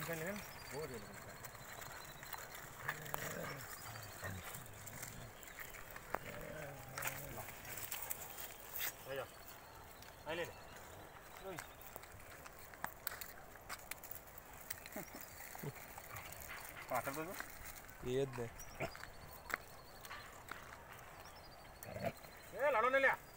है बहुत है आजा आ ले पाटर दो ये दे ए लाडो ने ले